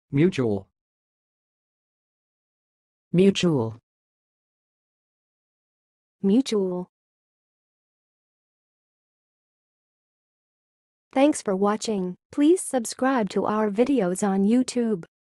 mutule, mutule, mutule. Thanks for watching. Please subscribe to our videos on YouTube.